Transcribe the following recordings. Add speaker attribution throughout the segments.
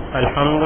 Speaker 1: الحمد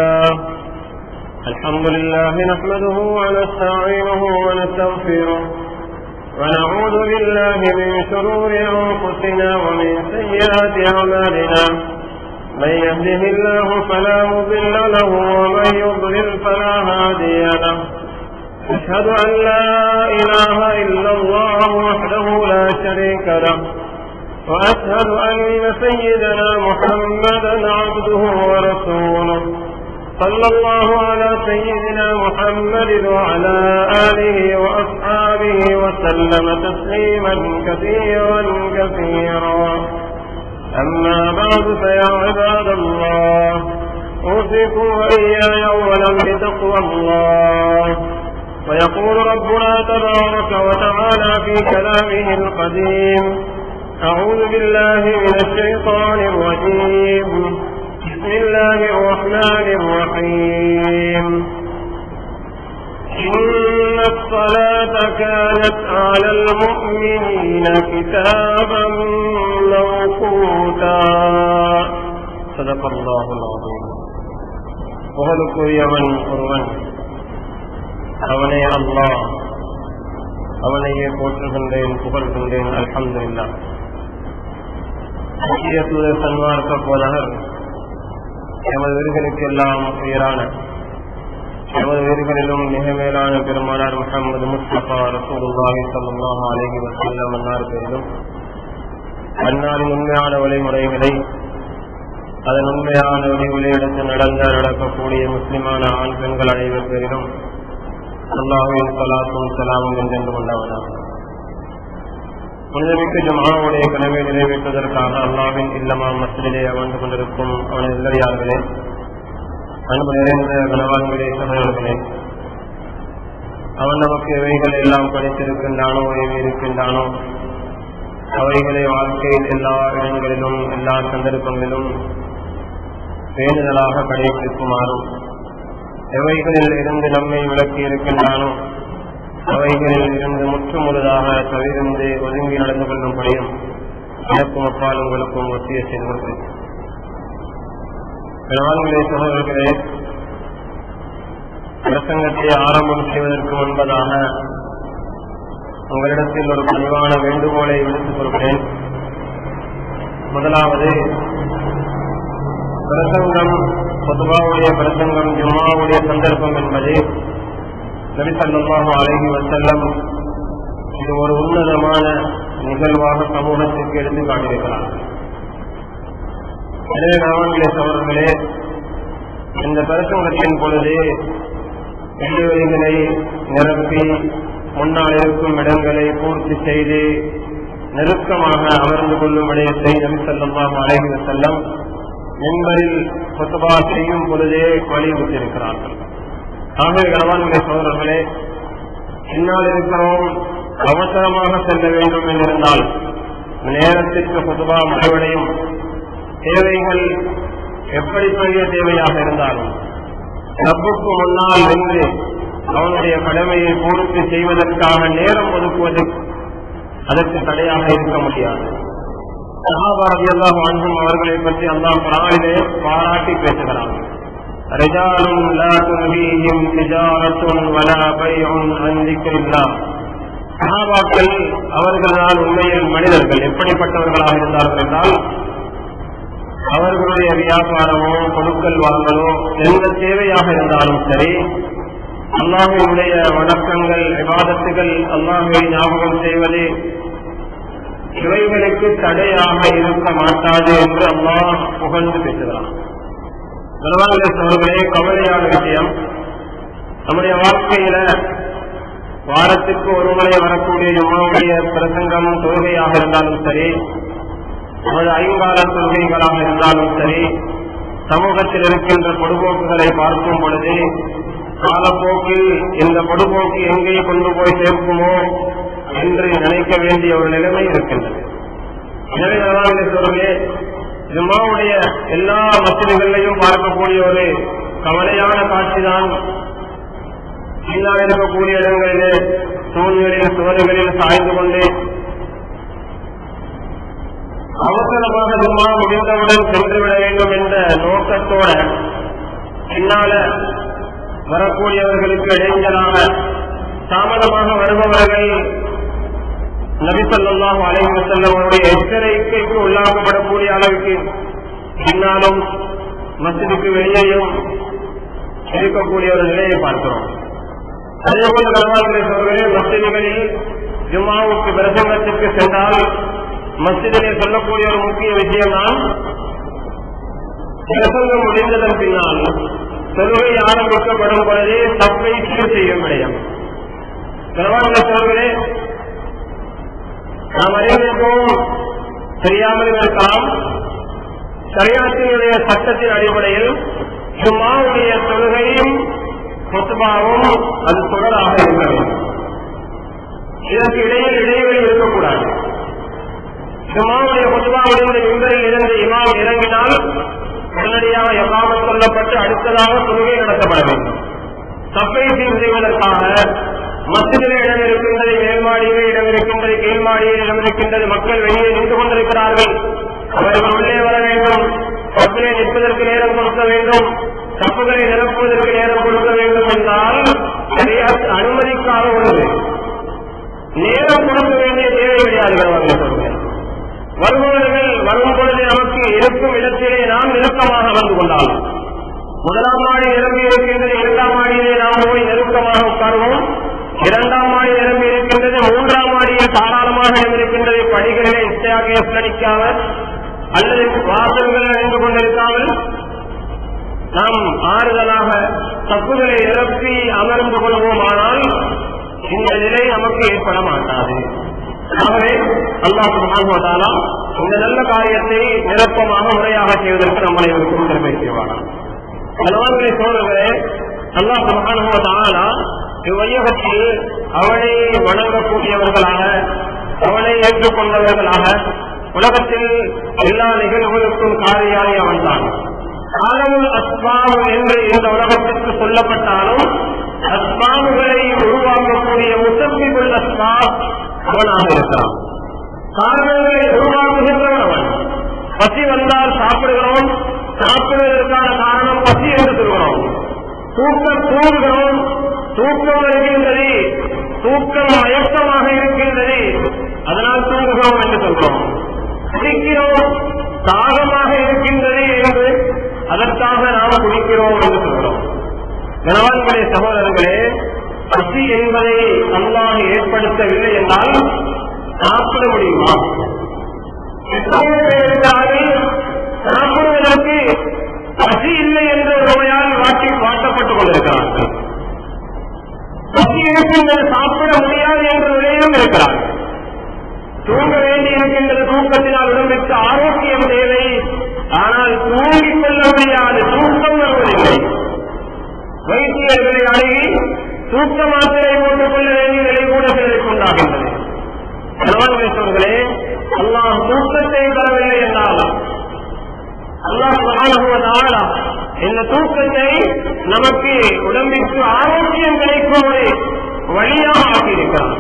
Speaker 1: لله نحمده ونستعينه ونستغفره ونعوذ بالله من شرور أنفسنا ومن سيئات أعمالنا من يهده الله فلا مضل له ومن يضلل فلا هادي له أشهد أن لا إله إلا الله وحده لا شريك له وأشهد أن سيدنا محمدا عبده ورسوله صلى الله على سيدنا محمد وعلى آله وأصحابه وسلم تسليما كثيرا أما بعد فيا عباد الله أوصيكم وإياي أولا بتقوى الله. ويقول ربنا تبارك وتعالى في كلامه القديم: أعوذ بالله من الشيطان الرجيم. بسم الله الرحمن الرحيم. إن الصلاة كانت على المؤمنين كتابا موقوتا. صدق الله العظيم. புகழுக்குரியவன் ஒருவன், அவனே அல்லாஹ். அவனையே போற்றுகின்றேன், புகழ்கின்றேன். அல்ஹம்துலில்லாஹ். சன்மார்க்க போதகர் எமது வீர்களுக்கெல்லாம் உயரான, எமது வீர்களிலும் மிக மேலான பெருமானார் முஹம்மது முஸ்தபா ரசூலுல்லாஹி ஸல்லல்லாஹு அலைஹி வஸல்லம் அன்னார் பேரிலும் அன்னாரின் உண்மையான வழிமுறைகளை, அதன் உண்மையான வழிமுறையிடத்து நடக்கக்கூடிய முஸ்லிமான ஆண் பெண்கள் அனைவர் பேரிலும் அல்லாஹ்வின் ஸலாத்தும் ஸலாமும் என்றென்று கொண்டவனாக புனிதமிக்க ஜும்ஆவுடைய கடமை நிறைவேற்றுவதற்காக அல்லாஹ்வின் இல்லமா மஸ்ஜிதிலே அமர்ந்து கொண்டிருக்கும் அவனது இல்லடியார்களே, அன்பு நிறைந்த கனவான்களே, சகோதரர்களே, அவன் நமக்கு எவைகள் எல்லாம் படித்திருக்கின்றானோ, எவை இருக்கின்றானோ அவைகளை வாழ்க்கையில் எல்லா இடங்களிலும் எல்லா சந்தர்ப்பங்களிலும் பேணுதலாக கடைபிடிக்குமாறும், எவைகளில் இருந்து நம்மை விலக்கி இருக்கின்றானோ அவைகளில் இருந்து முற்றுமுழுதாக தவிர்ந்து ஒதுங்கி நடந்து கொள்ளும்படியும் எனக்கும் அப்பால் உங்களுக்கும் ஒத்திய செய்து கொள்கிறேன். கணவான்களே, சகோதரர்களே, பிரசங்கத்தை ஆரம்பம் செய்வதற்கு முன்பதாக உங்களிடத்தில் ஒரு பணிவான வேண்டுகோளை விடுத்துக் கொள்கிறேன். முதலாவது, பிரசங்கம், பொதுவாவுடைய பிரசங்கம், ஜும்ஆவுடைய சந்தர்ப்பம் என்பது நபி ஸல்லல்லாஹு அலைஹி வஸல்லம் இது ஒரு உன்னதமான நிகழ்வாக சமூகத்திற்கு எடுத்து காட்டியிருக்கிறார். எனவே கணவான்களே, சகோதரர்களே, இந்த பிரசங்கத்தின் பொழுது இடைவெளிகளை நிரப்பி முன்னால் இருக்கும் இடங்களை பூர்த்தி செய்து நெருக்கமாக அமர்ந்து கொள்ளும் விடயத்தை நபி ஸல்லல்லாஹு அலைஹி வஸல்லம் மின்பரில் குத்பா செய்யும் பொழுதே வலியுறுத்தியிருக்கிறார்கள். ஆகவே கணவான்களே, சகோதரர்களே, பின்னால் இருக்கிறோம், அவசரமாக செல்ல வேண்டும் என்றிருந்தால் நேரத்திற்கு குத்பா முடிவடையும். தேவைகள் எப்படி பெரிய தேவையாக இருந்தாலும் ரப்புக்கு முன்னால் நின்று அவனுடைய கடமையை பூர்த்தி செய்வதற்காக நேரம் ஒதுக்குவது அதற்கு தடையாக இருக்க முடியாது. ஸஹாபா ரலியல்லாஹு அன்ஹும் அவர்களை பற்றி அல்லாஹ் குர்ஆனிலே பாராட்டி பேசுகிறார். ரிஜாலுன் லா துல்ஹீஹிம் திஜாரத்துன் வலா பைஉன் அன் திக்ரில்லாஹ். ஸஹாபாக்கள் அவர்கள்தான் உண்மையில் மனிதர்கள். எப்படிப்பட்டவர்களாக இருந்தார்கள் என்றால், அவர்களுடைய வியாபாரமோ கொடுக்கல் வாங்கலோ எந்த தேவையாக இருந்தாலும் சரி, அல்லாஹ்வுடைய வணக்கங்கள், இபாதத்துகள், அல்லாஹ்வை ஞாபகம் செய்வது இவைகளுக்கு தடையாக இருக்க மாட்டாது என்று அல்லாஹ் புகழ்ந்து பேசுகிறான். அவர்களே, கவலையான விஷயம், நம்முடைய வாழ்க்கையில வாரத்திற்கு ஒரு முறை வரக்கூடிய ஜும்ஆவுடைய பிரசங்கம் தொழுகையாக இருந்தாலும் சரி, நமது ஐங்கால தொழுகைகளாக இருந்தாலும் சரி, சமூகத்தில் இருக்கின்ற பொடுபோக்குகளை பார்க்கும் பொழுது காலப்போக்கில் இந்த பொடுபோக்கு எங்கே கொண்டு போய் சேர்க்குமோ என்று நினைக்க வேண்டிய ஒரு நிலைமை இருக்கின்றது. எனவே சொல்றே, ஜும்ஆவுடைய எல்லா மஸ்ஜிதுகளிலையும் பார்க்கக்கூடிய ஒரு கவலையான காட்சிதான் பின்னால் இருக்கக்கூடிய இடங்களிலே தூண்களில் சுவர்களில் சாய்ந்து கொண்டு அவசரமாக ஜும்ஆ முடிந்தவுடன் சென்றுவிட வேண்டும் என்ற நோக்கத்தோட பின்னால வரக்கூடியவர்களுக்கு இடைஞ்சலாக தாமதமாக வருபவர்கள் நபி ஸல்லல்லாஹு அலைஹி வஸல்லம் அவருடைய எச்சரிக்கைக்கு உள்ளாக்கப்படக்கூடிய அளவுக்கு பின்னாலும் மஸ்ஜிதுக்கு வெளியேயும் இருக்கக்கூடிய ஒரு நிலையை பார்க்கிறோம். அதேபோல கனவான்களே மஸ்ஜிதுகளில் ஜும்மாவுக்கு பிரசங்கத்துக்கு சென்றால் மஸ்ஜிதிலே சொல்லக்கூடிய ஒரு முக்கிய விஷயம் தான் பிரசங்கம் முடிந்ததன் பின்னால் தொழுகை ஆரம்பிக்கப்படும் பொழுதே சப்பை சீர் செய்யும் விடயம். கனவான்களே நாம் அறிந்திருக்கோம், தெரியாமல் இருக்கலாம். ஷரியத்தினுடைய சட்டத்தின் அடிப்படையில் ஜும்மாவுடைய தொழுகையும் குத்பாவும் அது தொடராக இருக்க வேண்டும். இதற்கு இடையில் இடைவெளி இருக்கக்கூடாது. ஜும்மாவுடைய குத்பாவுடைய மிம்பரில் இருந்து இமாம் இறங்கினால் உடனடியாக இகாமத் சொல்லப்பட்டு அடுத்ததாக தொழுகை நடத்தப்பட வேண்டும். சப்பை சீர் செய்வதற்காக மஸ்ஜிதிலே இடம் இருக்கின்றது, மேல்மாடியிலே இடம் இருக்கின்றது, கீழ்மாடியில் இடம் இருக்கின்றது, மக்கள் வெளியே நின்று கொண்டிருக்கிறார்கள். அவர்கள் உள்ளே வர வேண்டும், சப்பிலே நிற்பதற்கு நேரம் கொடுக்க வேண்டும், சப்புகளை நிரப்புவதற்கு நேரம் கொடுக்க வேண்டும் என்றால் அனுமதிக்காத ஒன்று. நேரம் கொடுக்க வேண்டிய தேவை கிடையாது. வருபவர்கள் வரும் பொழுது நமக்கு இருக்கும் இடத்திலே நாம் நெருக்கமாக வந்து கொண்டால் முதலாம் மாடி நிரம்பி இருக்கின்றது, இரண்டாம் மாடியிலே நாம் போய் நெருக்கமாக உட்காருவோம். இரண்டாம் மாடி நிரம்பி இருக்கின்றது, மூன்றாம் மாடியில் தாராளமாக இருக்கின்றது. படிகளிலே இச்சையாக கணிக்காமல் அல்லது வாசல்கள் நின்று கொண்டிருக்காமல் நாம் ஆறுதலாக தப்புகளை நிரப்பி அமர்ந்து கொள்வோமானால் இந்த நிலை நமக்கு ஏற்பட மாட்டாது. ஆகவே அல்லாஹ் சுப்ஹானஹு வ தஆலா இந்த நல்ல காரியத்தை நிரப்பமாக முறையாக செய்வதற்கு நம்மளை பெருமை செய்வாராம். கனவான்களை சோழர்களே, அல்லாஹ் சுப்ஹானஹு வ தஆலா இவ்வையகத்தில் அவனை வணங்கக்கூடியவர்களாக, அவனை ஏற்றுக்கொண்டவர்களாக, உலகத்தில் எல்லா நிகழ்வுகளுக்கும் காரியாய் அவன்தான். ஆலமுல் அஸ்பாபு என்று இந்த உலகத்திற்கு சொல்லப்பட்டாலும் அஸ்பாபுகளை உருவாக்கக்கூடிய முசப்பிபுல் அஸ்பாப் அவனாக இருக்கிறான். காரணங்களை உருவாக்குகின்றவன் அவன். பசி வந்தால் சாப்பிடுகிறோம், சாப்பிடுவதற்கான காரணம் பசி என்று சொல்கிறோம். தூங்குகிறோம், தூக்கம் வருகின்றது, தூக்கம் மயக்கமாக இருக்கின்றது, அதனால் தூங்குகிறோம் என்று சொல்கிறோம். குடிக்கிறோம், தாகமாக இருக்கின்றது என்று அதற்காக நாம் குடிக்கிறோம் என்று சொல்கிறோம். கனவான்களே சகோதரர்களே, பசி என்பதை அல்லாஹ் ஏற்படுத்தவில்லை என்றால் சாப்பிட முடியுமா? சாப்பிடுவதற்கு பசி இல்லை என்ற நோயால் வாட்டப்பட்டுக் கொண்டிருக்கிறார்கள். பசி இருக்கின்றது, சாப்பிட முடியாது என்ற நிலையிலும் இருக்கிறார்கள். தூங்க வேண்டி இருக்கின்றது, தூக்கத்தினால் உடம்பிற்கு ஆரோக்கியம் தேவை, ஆனால் தூங்கிக் கொள்ள முடியாது, தூக்கம் வருவதில்லை. வைத்தியர்களை அணுகி தூக்க மாத்திரை போட்டுக் கொள்ள வேண்டிய நிலை கூட சிலருக்கு உண்டாகின்றது. கனவான்களே, அல்லாஹ் தூக்கத்தை தரவில்லை என்றால் அல்லாஹ் சுப்ஹானஹு வ தஆலா இந்த தூக்கத்தை நமக்கு உடம்பிற்கு ஆரோக்கியம் கிடைக்கும் ஒரு வழியாக ஆக்கியிருக்கிறார்.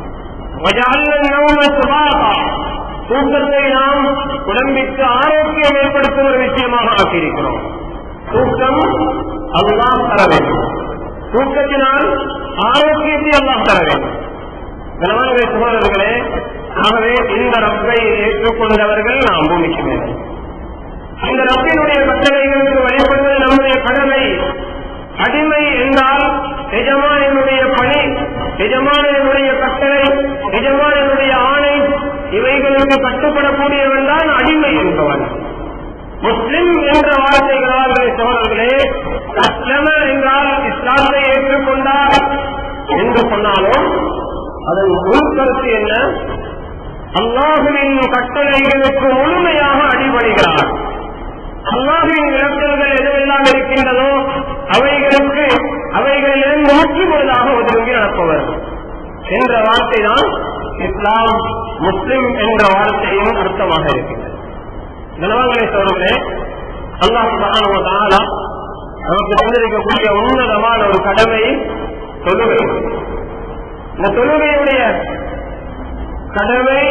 Speaker 1: தூக்கத்தை நாம் உடம்பிற்கு ஆரோக்கியம் ஏற்படுத்தும் ஒரு விஷயமாக ஆக்கியிருக்கிறோம். தூக்கம் அல்லாஹ் தர வேண்டும், தூக்கத்தினால் ஆரோக்கியத்தை அல்லாஹ் தர வேண்டும். கனவான்களே சகோதரர்களே, ஆகவே இந்த ரப்பை ஏற்றுக்கொண்டவர்கள் நாம் பூமிக்கு மேலே. இந்த ரப்பினுடைய கட்டளைகளுக்கு வழிபடுவது நம்முடைய கடமை. அடிமை என்றால் எஜமானனுடைய பணி, எஜமானனுடைய கட்டளை, எஜமானனுடைய ஆணை, இவைகளுக்கு கட்டுப்படக்கூடியவன் தான் அடிமை என்பவன். முஸ்லிம் என்ற வார்த்தைகளால் சகோதரர்களே, அஸ்லம என்றால் இஸ்லாத்தை ஏற்றுக்கொண்டார் என்று சொன்னாலும் அதன் உள்கருத்து என்ன? அல்லாஹுவின் கட்டளைகளுக்கு முழுமையாக அடிபடுகிறார். அல்லாஹுவின் விளக்கல்கள் எதுவெல்லாம் இருக்கின்றதோ அவைகளிலிருந்து முற்றுமுழுதாக ஒதுங்கி நடப்பவர் என்ற வார்த்தை தான் இஸ்லாம் முஸ்லிம் என்ற வார்த்தையின் அர்த்தமாக இருக்கின்றது. கனவான்களே சகோதரர்களே, அல்லாஹ் சுப்ஹானஹு வ தஆலா நமக்கு தந்திருக்கக்கூடிய உன்னதமான ஒரு கடமை தொழுகை. இந்த தொழுகையுடைய கடமை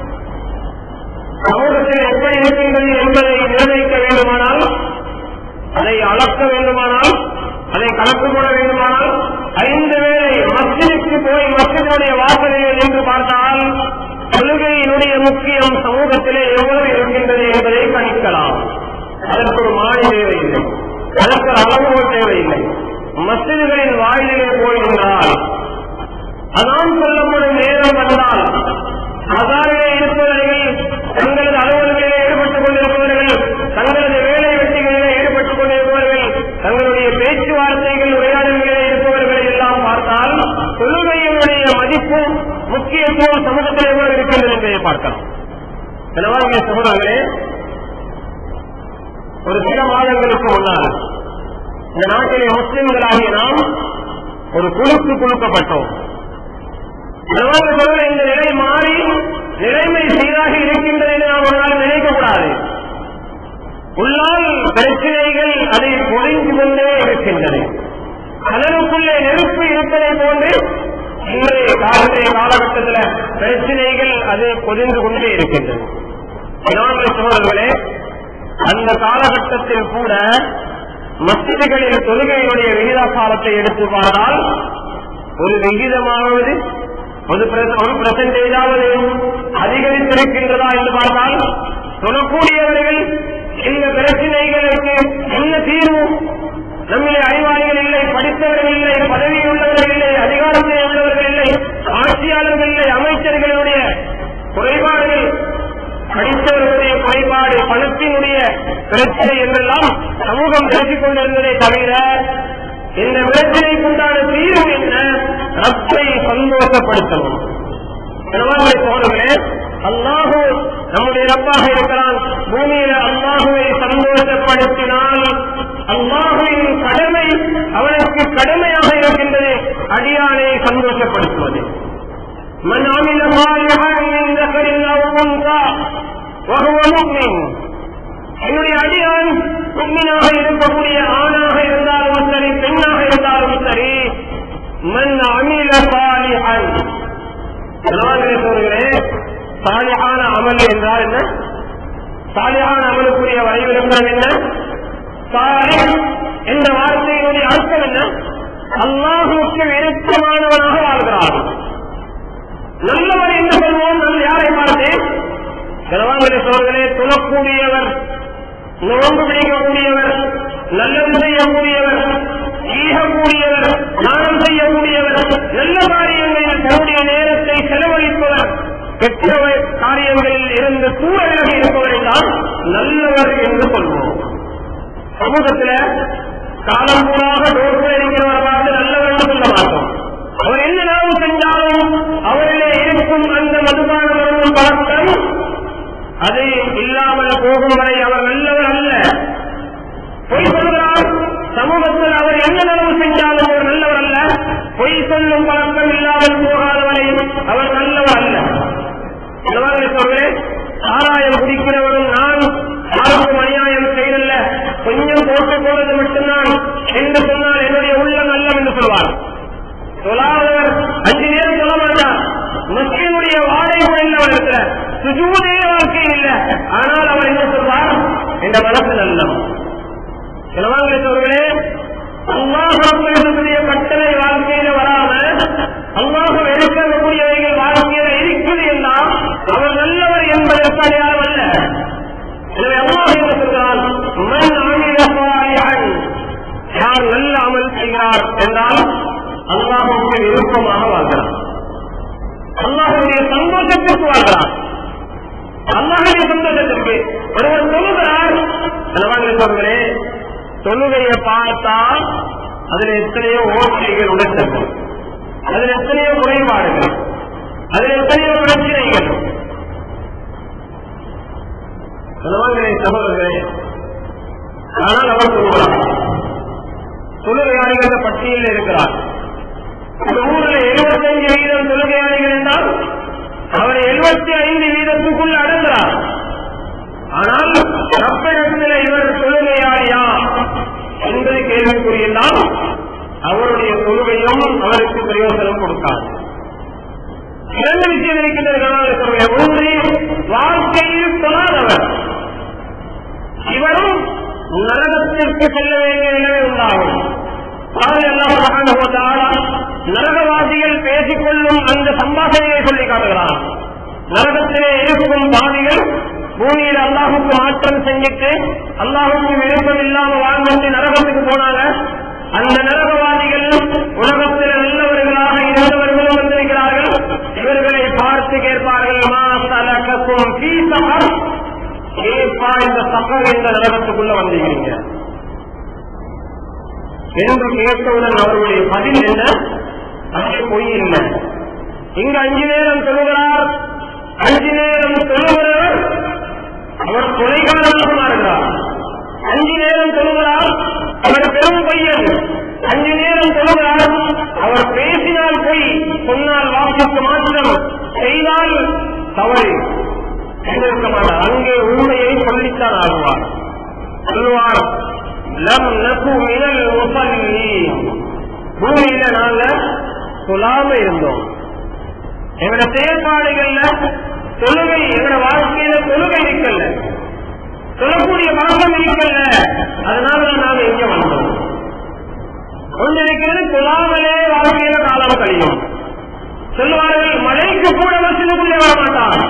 Speaker 1: சமூகத்தில் எப்படி இருக்கின்றது என்பதை நிர்ணயிக்க வேண்டுமானால் அதை அளக்க வேண்டுமானால், அதை கணக்கு போட வேண்டுமானால் 5 வேளை மஸ்ஜிதுக்கு போய் மஸ்ஜிதுடைய வாசலில் என்று பார்த்தால் தொழுகையினுடைய முக்கியம் சமூகத்திலே எவ்வளவு இருக்கின்றது என்பதை கணிக்கலாம். அதற்கு ஒரு மாறி தேவையில்லை, அதற்கு ஒரு அளவுகோல் தேவையில்லை. மஸ்ஜிதுகளின் வாயிலே போய் நின்றால், அதான் சொல்லப்படும் நேரம் வந்தால், அதாரிலே இருப்பவர்கள் தங்களது அலுவல்களிலே ஈடுபட்டுக் கொண்டிருப்பவர்கள், தங்களது வேலை வெட்டிகளிலே ஈடுபட்டுக் கொண்டிருப்பவர்கள், தங்களுடைய பேச்சுவார்த்தைகள் உரையாடல்களிலே இருப்பவர்களை எல்லாம் பார்த்தால் தொழுகையினுடைய மதிப்பு முக்கியத்துவம் சமூகத்தில் எவ்வளவு இருக்கின்றது என்பதை பார்க்கலாம். எனவே சகோதரர்களே, ஒரு சில மாதங்களுக்கு முன்னால் இந்த நாட்டிலே முஸ்லிம்களாகிய நாம் ஒரு குழுக்கு குழுக்கப்பட்டோம். இந்த நிலை மாறி நிலைமை சீராக இருக்கின்றது என்று நாம் ஒரு நாள் நினைக்கக்கூடாது. உள்ளால் பிரச்சனைகள் அதை பொழிந்து கொண்டே இருக்கின்றன. கடலுக்குள்ளே நெருப்பு இருப்பதை போன்று இன்றைய காலகட்டத்தில் பிரச்சனைகள் அதை பொதிந்து கொண்டே இருக்கின்றன. சோழர்களே, அந்த காலகட்டத்தில் கூட மஸ்ஜிதுகளில் தொழுகையினுடைய விகித காலத்தை எடுத்து பார்த்தால் ஒரு விகிதமாவது ஒரு பெர்சன்டேஜாவது அதிகரித்திருக்கின்றதா என்று பார்த்தால் சொல்லக்கூடியவர்கள் இந்த பிரச்சனைகளுக்கு என்ன தீர்வு? நம்மிலே அறிவாளிகள் இல்லை, படித்தவர்கள் இல்லை, பதவியுள்ளவர்கள் இல்லை, அதிகாரத்தை உள்ளவர்கள் இல்லை, ஆட்சியாளர்கள் இல்லை, அமைச்சர்களுடைய குறைபாடுகள், படித்தவர்களுடைய குறைபாடு, பணத்தினுடைய பிரச்சனை என்றெல்லாம் சமூகம் பேசிக் கொண்டிருந்ததை தவிர இந்த பிரச்சனைக்குண்டான தீர்வு என்ன? ரப்பை சந்தோஷப்படுத்தணும். சோழர்களே, அல்லாஹு நம்முடைய ரப்பாக இருக்கிறான். பூமியில அல்லாஹுவை சந்தோஷப்படுத்தினால் அல்லாஹுவின் கடமை அவனுக்கு கடமையாக இருக்கின்றது அடியானை சந்தோஷப்படுத்துவது. மன் அமில சாலிஹன் மின் ذكر أو أنثى وهو مؤمن, என்னுடைய அடியான் முஃமினாக இருக்கக்கூடிய ஆணாக இருந்தாலும் சரி, பெண்ணாக இருந்தாலும் சரி, மன் அமில சாலிஹன், சோழர்களே, சாலிஹான அமல் என்றால் என்ன? சாலிஹான அமலுக்குரிய வரைவிலக்கணம் என்ன? சாலிஹ் என்ற வார்த்தையினுடைய அர்த்தம் என்ன? அல்லாஹுக்கு விருப்பமானவனாக வாழ்கிறார். நல்லவர் என்று சொல்வோம். யாரை பார்த்து? கனவாங்கலை சோழர்களே, துணக்கூடியவர், நோன்பு பிடிக்கக்கூடியவர், நல்லது செய்யக்கூடியவர், ஈகக்கூடியவர், தானம் செய்யக்கூடியவர், நல்ல காரியங்களில் தன்னுடைய நேரத்தை செலவழிப்பவர், கெட்ட காரியங்களில் இருந்து தூர விலகி இருப்பவரை தான் நல்லவர் என்று சொல்வோம். சமூகத்தில் காலம் பூராக ரோட்டில் இருக்கிறவர் பார்த்து நல்லவர் என்று சொல்ல மாட்டோம். அவர் என்ன நாவு செஞ்சாலும் அவரிலே இருக்கும் அந்த மதுபானம் பழக்கம் அது இல்லாமல் போகும் வரை அவர் நல்லவர் அல்ல. பொய் சொல்கிறார், சமூகத்தில் அவர் என்ன நனவு செஞ்சாலும் அவர் நல்லவர் அல்ல. பொய் சொல்லும் பழக்கம் இல்லாமல் போகாதவரை அவர் நல்லவர் அல்ல. சொல்லே, சாராயம் குடிக்கிறவரும் நான் யாருக்கும் அநியாயம் செய்தல்ல, கொஞ்சம் போட்டு போவது மட்டும்தான் என்று சொன்னால் என்னுடைய உள்ளம் நல்லம் என்று சொல்வார். சொல்லாதவர் 5 நேரம் சொல்ல மாட்டார். முஸ்லிமுடைய வாழை கூட அவர் இருக்கிற சுஜூதே வாழ்க்கை இல்லை, ஆனால் அவர் என்ன சொல்வார்? என்ற மனசு நல்லம். சொல்களே, அல்லாஹுடைய கட்டளை வாழ்க்கையில வராம அல்லாஹ் எடுக்கக்கூடியவைகள் வாழ்க்கையில இருக்குது என்றால் அவர் நல்லவர் என்பதற்கு அடையாளம் அல்ல. எனவே அல்லாஹ் என்ன சொல்கிறார்? மன் அமில சாலிஹன், யார் நல்ல அமல் செய்கிறார் என்றால் அல்லாஹுக்கு விருப்பமாக வாழ்கிறார், அல்லாஹுடைய சந்தோஷத்திற்கு வாழ்கிறார். அல்லாஹுடைய சந்தோஷத்திற்கு ஒருவர் சொல்லுகிறார். சொல்களே, தொழுகையை பார்த்தா அதில் எத்தனையோ ஓட்டைகள் உடைத்தது, அதில் எத்தனையோ குறைபாடுகள், அதில் எத்தனையோ பிரச்சனைகள். சகோதரர்களே, ஆனால் அவர் சொல்லுகிறார், தொழுகையாளிகள் பட்டியலில் இருக்கிறார். இந்த ஊரில் 75% தொழுகையாளிகள் என்றால் அவர் 75% அடங்குகிறார். ஆனால் ரப்பிடத்தில் இவர் தொழுகையாளியா என்பது கேள்விக்குரியெல்லாம் அவருடைய தொழுகையும் அவருக்கு பிரயோசனம் கொடுக்காது. 2 விஷயம் இருக்கின்றது. ஒன்று, வாழ்க்கையில் தொழாதவர், இவரும் நரகத்தை நரகத்திற்கு செல்ல வேண்டிய நிலைமை உண்டாகும். அல்லாஹ் சுப்ஹானஹு வ தஆலா நரகவாசிகள் பேசிக்கொள்ளும் அந்த சம்பாஷணையை சொல்லி காட்டுகிறார். நரகத்திலே இருக்கும் பாவிகள் பூமியில் அல்லாஹுக்கு மாற்றம் செஞ்சிட்டு அல்லாஹுக்கு விருப்பம் இல்லாம வாழ்ந்துட்டு நரகத்துக்கு போனாங்க. அந்த நரகவாதிகள் உலகத்தில் நல்லவர்களாக இருந்தவர்களும் வந்திருக்கிறார்கள். இவர்களை பார்த்து கேட்பார்கள், இந்த சஃபர் என்ற நரகத்துக்குள்ள வந்திருக்கிறீங்க என்று கேட்டவுடன் அவர்களுடைய பதில் என்ன? அது பொய் இல்லை. இங்கு 5 நேரம் தொழுகிறார், 5 நேரம் தொழுகிறவர் அவர் கொலைகாரனாக மாறுகிறார். 5 நேரம் தொழுகிறார், அவர் பெரும் பையன். 5 நேரம் தொழுகிறார், அவர் பேசினால் பொய், சொன்னால் வாக்குக்கு மாற்றம், செய்தால் தவறு இருக்க மாட்டார். அங்கே உண்மையை சொல்லித்தான் ஆகுவார். சொல்லுவார், லம் நகு மினல் முஸல்லீன், பூமியில நாங்க சொல்லாம இருந்தோம். எங்களோட செயற்பாடுகள்ல தொழுகை, எங்களோட வாழ்க்கையில தொழுகை இருக்கல, சொல்லக்கூடிய பழக்கம் இருக்கல, அதனால நாங்க எங்க வந்தோம். ஒன்றிருக்கிறது சொல்லாமலே வாழ்க்கையில காலம் கழியும். சொல்லுவார்கள், மலைக்கு கூட மஸ்ஜிதுக்குள்ளே வரமாட்டார்.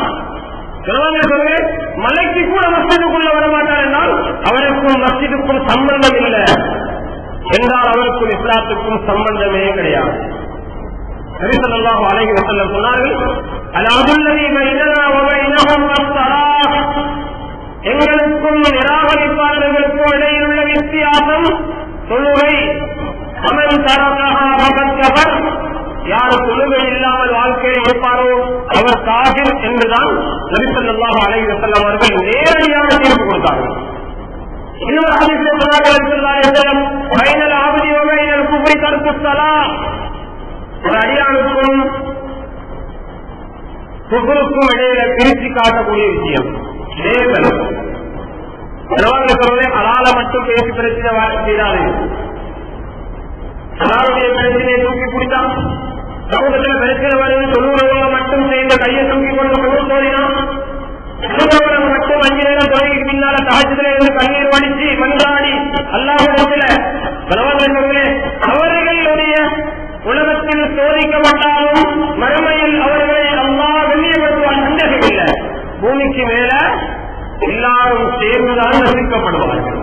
Speaker 1: மலைக்கு கூட மஸ்ஜிதுக்குள்ள வரமாட்டார் என்றால் அவருக்கும் மஸ்ஜிதுக்கும் சம்பந்தம் இல்லை என்றால் அவருக்கும் இஸ்லாத்துக்கும் சம்பந்தமே கிடையாது. நபி ஸல்லல்லாஹு அலைஹி வஸல்லம் சொன்னார்கள், அல்-அஹ்துல்லதி பைனனா வ பைனஹும் அஸ்-ஸலாத், எங்களுக்கும் நிராகரிப்பாளர்களுக்கும் இடையில் உள்ள வித்தியாசம் தொழுகை. அமன் தரகஹா ஃபகத் கஃபர், யார் தொழுகை இல்லாமல் வாழ்க்கையை இருப்பாரோ அவர் காஃபிர் என்றுதான் நபி ஸல்லல்லாஹு அலைஹி வஸல்லம் அவர்கள் நேரடியாக தீர்ப்பு கொடுத்தார்கள். இன்னொரு ஹதீஸில் சொன்னார்கள், ஸல்லல்லாஹு அலைஹி வஸல்லம், பைனல் அப்தி வ பைனல் குஃப்ரி தர்கு ஸலாத், ஒரு அடியானுக்கும் குஃப்ருக்கும் இடையில பிரித்து காட்டக்கூடிய விஷயம் சொல்றதே. ஹலால மட்டும் பேசி பிரச்சனை செய்தாரு, ஹலாலுடைய பிரச்சனையை தூக்கி பிடித்தான். சமூகத்தில் பிரச்சனை வருது, தொழுகிறவங்க மட்டும் சேர்ந்து கையை தூக்கி கொண்டு தோழினான். தொழுகிறவங்க மட்டும் 5 நேரம் தொழுகைக்கு பின்னால தாஜத்துல இருந்து கண்ணீர் வடிச்சு மன்றாடி அல்லாஹ்விடத்துல பலவந்தர்களே, அவர்களுடைய உலகத்தில் சோதிக்கப்பட்டாலும் மறுமையில் அவர்களை அல்லாஹ் வெளியேற்றுவான். சந்தேகம் இல்லை, பூமிக்கு மேல எல்லாரும் சேர்ந்துதான் ரசிக்கப்படுவார்கள்.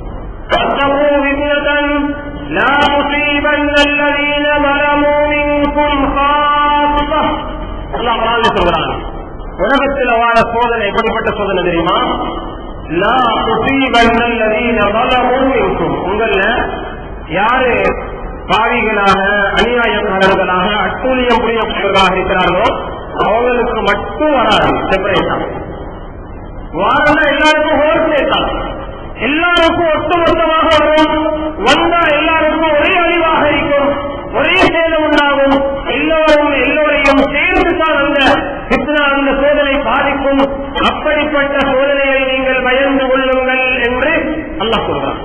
Speaker 1: لا يصيبن الذين ظلموا منكم خاصة. அல்லாஹ் குர்ஆன்ல சொல்றான், உலகத்தில் வாழ சோதனை எப்படிப்பட்ட சோதனை தெரியுமா? லா யுஸீபன் الذين ظلموا منكم, உங்கள யாரு பாவிகளாக அநியாயக்காரர்களாக அட்டூழியம் புரியக்கூடியவர்களாக இருக்கிறார்களோ அவங்களுக்கு மட்டும் வராது. செப்பரேட்டா வாரம்னா எல்லாருக்கும் ஹோல்சேல், எல்லாருக்கும் ஒட்டுமொத்தமாக வரும். வந்தா எல்லாருக்கும் ஒரே அழிவாக இருக்கும், ஒரே சேதம் உண்டாகும். எல்லோரையும் சேர்ந்துதான் அந்த பித்னா, அந்த சோதனை பாதிக்கும். அப்படிப்பட்ட சோதனையை நீங்கள் பயந்து கொள்ளுங்கள் என்று அல்லாஹ் சொல்றார்.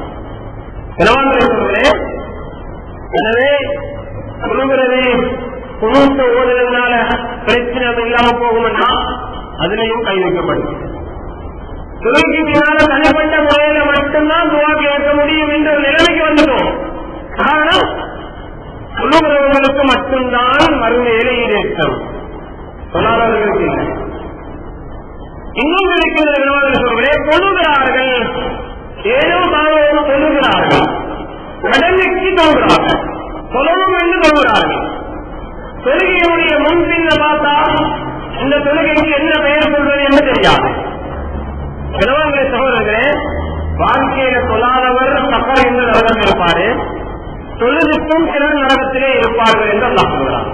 Speaker 1: எனவே சொல்லுகிறது, குணூத்த ஓதுறதுனால பிரச்சனை இல்லாம போகும்னா அதுலயும் கை வைக்கப்படும். தொழுகைக்கு பின்னால தனிப்பட்ட முறையில மட்டும்தான் துவா கேட்க முடியும் என்ற நிலைமைக்கு வந்துட்டோம். காரணம், சொல்லுகிறவர்களுக்கு மட்டும்தான் மறுமையில ஈடேற்றம், சொல்லாதவர்களுக்கு இல்லை. இன்னும் இருக்கிற தொழுகிறார்கள், ஏதோ தானோ தொழுகிறார்கள், கடமைக்கு தொழுகிறார்கள், சொல்லணும் என்று தொழுகிறார்கள். தொழுகையுடைய முன்பின்ன பார்த்தா இந்த தொழுகைக்கு என்ன பெயர் சொல்வது என்று தெரியாது. சிலவங்களை சகோதரர்களே, வாழ்க்கையில சொல்லாதவர் சஃபர் என்று நரகம் இருப்பாரு, தொழுதுக்கும் சிலர் நரகத்திலே இருப்பார்கள் என்று அல்லாஹ் சொல்கிறார்.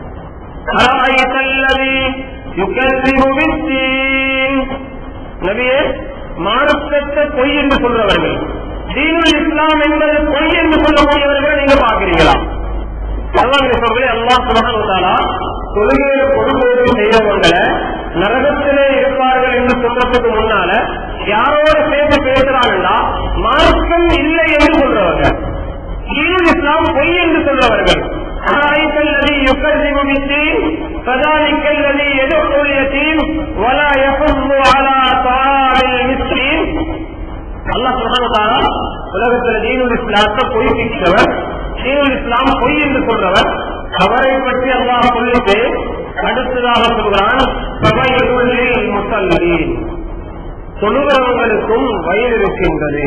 Speaker 1: நபியே, மார்க்கத்தை பொய் என்று சொல்றவர்கள், தீனுல் இஸ்லாம் என்பது பொய் என்று சொல்லக்கூடியவர்கள் நீங்க பார்க்கிறீங்களா? அல்லாஹ் சுப்ஹானஹு வ தஆலா தொழுகையை கொடுப்பது செய்யறவங்களை நரகத்திலே இருப்பார்கள் என்று சொல்றதுக்கு முன்னால யாரோட சேர்த்து பேசுறாங்கன்னா மார்க்கம் இல்லை என்று சொல்றவங்க, தீனுல் இஸ்லாம் பொய் என்று சொல்றவர்கள். அல்லாஹ் சுப்ஹானஹு வ தஆலா உலகத்தில் தீனுல் இஸ்லாத்தை பொய்ப்பிக்கிறவர், தீனுல் இஸ்லாம் பொய் என்று சொல்றவர், அவரை பற்றி அல்லாஹ் சொல்லிட்டு அடுத்ததாக சொல்கிறான், தொழுகிறவங்களுக்கும் வயல் இருக்கின்றது.